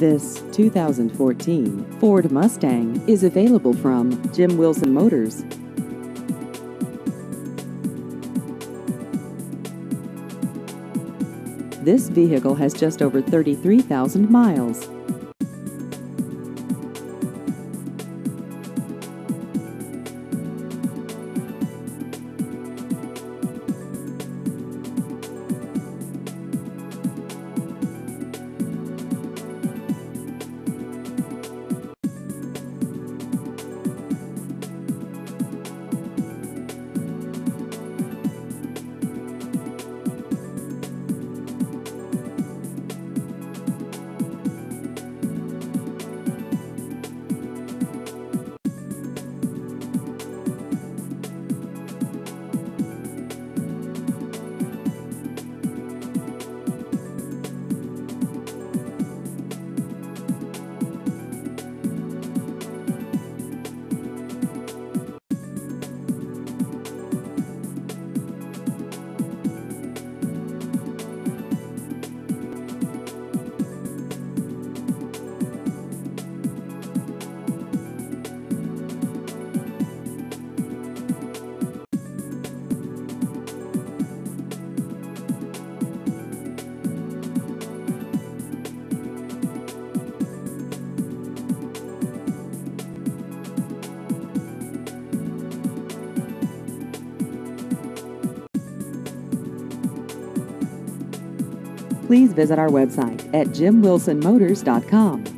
This 2014 Ford Mustang is available from Jim Wilson Motors. This vehicle has just over 33,000 miles. Please visit our website at jimwilsonmotors.com.